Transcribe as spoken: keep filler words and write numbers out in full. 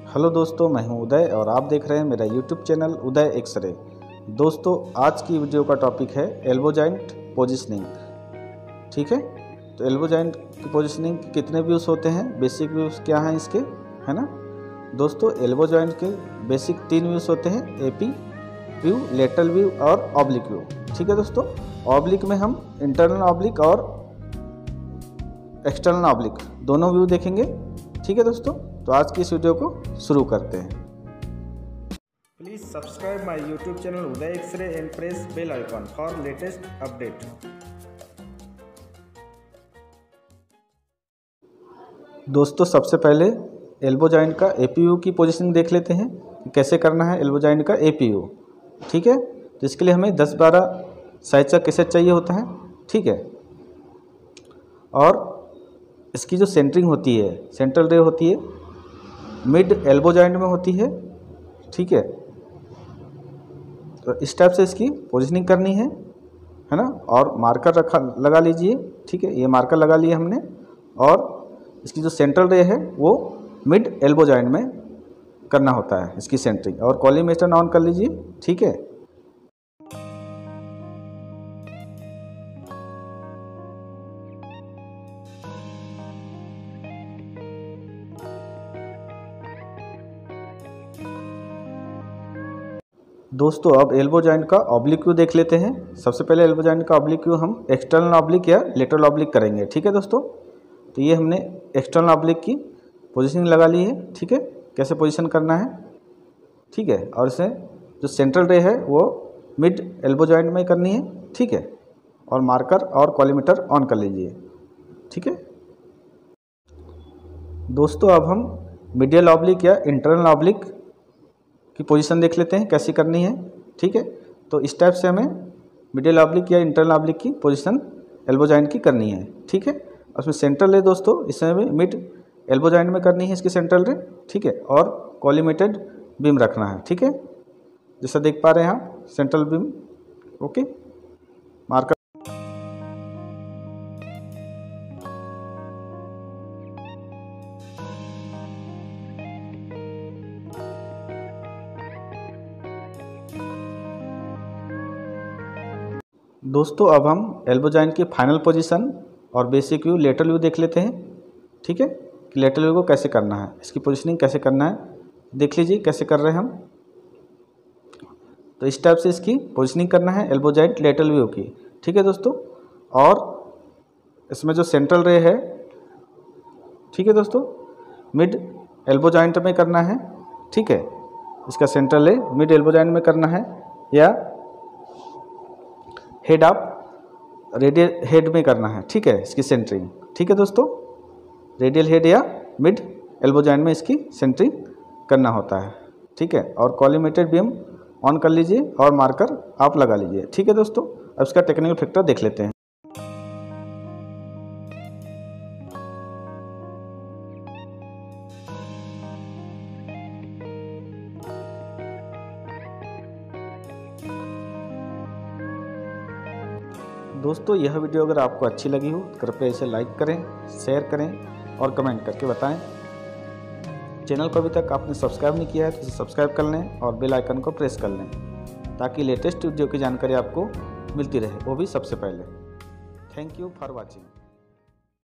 Hello दोस्तों, मैं हूं उदय और आप देख रहे हैं मेरा यूट्यूब चैनल उदय एक्सरे। दोस्तों, आज की वीडियो का टॉपिक है एल्बो जॉइंट पोजीशनिंग। ठीक है, तो एल्बो जॉइंट की पोजीशनिंग के कितने व्यूज़ होते हैं, बेसिक व्यूज़ क्या हैं इसके, है ना। दोस्तों, एल्बो जॉइंट के बेसिक तीन व्यूज़ होते हैं, एपी व्यू, लेटरल व्यू और ऑब्लिक व्यू। ठीक है दोस्तों, ऑब्लिक में हम इंटरनल ऑब्लिक और एक्सटर्नल ऑब्लिक दोनों व्यू देखेंगे। ठीक है दोस्तों, तो आज की इस वीडियो को शुरू करते हैं। Please subscribe my YouTube channel Uday X-ray and press bell icon for latest update. दोस्तों, सबसे पहले एल्बो जॉइंट का एपी व्यू की पोजीशनिंग देख लेते हैं कि कैसे करना है एल्बो जॉइंट का एपी व्यू। ठीक है, तो इसके लिए हमें दस बारह साइज का कैसेट चाहिए होता है। ठीक है, और इसकी जो सेंटरिंग होती है, सेंट्रल रे होती है, मिड एल्बो जॉइंट में होती है। ठीक है, तो इस टाइप से इसकी पोजीशनिंग करनी है है ना। और मार्कर रखा लगा लीजिए। ठीक है, ये मार्कर लगा लिए हमने, और इसकी जो सेंट्रल रे है वो मिड एल्बो जॉइंट में करना होता है इसकी सेंटरिंग। और कॉलीमेटर ऑन कर लीजिए। ठीक है, दोस्तों अब एल्बो जॉइंट का ऑब्लिक व्यू देख लेते हैं। सबसे पहले एल्बो जॉइंट का ऑब्लिक व्यू हम एक्सटर्नल ऑब्लिक या लेटरल ऑब्लिक करेंगे। ठीक है दोस्तों, तो ये हमने एक्सटर्नल ऑब्लिक की पोजीशनिंग लगा ली है। ठीक है, कैसे पोजीशन करना है। ठीक है, और इसे जो सेंट्रल रे है वो मिड एल्बो जॉइंट में करनी है। ठीक है, और मार्कर और कॉलीमीटर ऑन कर लीजिए। ठीक है दोस्तों, अब हम मिडियल ऑब्लिक या इंटरनल ऑब्लिक की पोजीशन देख लेते हैं कैसी करनी है। ठीक है, तो इस टाइप से हमें मिडियल ऑब्लिक या इंटरनल ऑब्लिक की पोजीशन एल्बो जॉइंट की करनी है। ठीक है, उसमें सेंट्रल रे दोस्तों इसमें भी मिड एल्बो जॉइंट में करनी है इसकी सेंट्रल रे। ठीक है, और कॉलीमेटेड बीम रखना है। ठीक है, जैसा देख पा रहे हैं आप सेंट्रल बीम। ओके, मार्कर दोस्तों, अब हम एल्बो जॉइंट की फाइनल पोजीशन और बेसिक व्यू, लेटरल व्यू देख लेते हैं। ठीक है, कि लेटरल व्यू को कैसे करना है, इसकी पोजीशनिंग कैसे करना है देख लीजिए कैसे कर रहे हैं हम। तो इस टाइप से इसकी पोजीशनिंग करना है एल्बो जॉइंट लेटरल व्यू की। ठीक है दोस्तों, और इसमें जो सेंट्रल रे है, ठीक है दोस्तों, मिड एल्बो जॉइंट में करना है। ठीक है, इसका सेंट्रल रे मिड एल्बो जॉइंट में करना है, या हेड ऑफ रेडियल हेड में करना है। ठीक है, इसकी सेंटरिंग। ठीक है दोस्तों, रेडियल हेड या मिड एल्बो जॉइंट में इसकी सेंटरिंग करना होता है। ठीक है, और कॉलीमेटेड बीम ऑन कर लीजिए और मार्कर आप लगा लीजिए। ठीक है दोस्तों, अब इसका टेक्निकल फैक्टर देख लेते हैं। दोस्तों, यह वीडियो अगर आपको अच्छी लगी हो तो कृपया इसे लाइक करें, शेयर करें और कमेंट करके बताएं। चैनल को अभी तक आपने सब्सक्राइब नहीं किया है तो इसे सब्सक्राइब कर लें और बेल आइकन को प्रेस कर लें, ताकि लेटेस्ट वीडियो की जानकारी आपको मिलती रहे, वो भी सबसे पहले। Thank you for watching.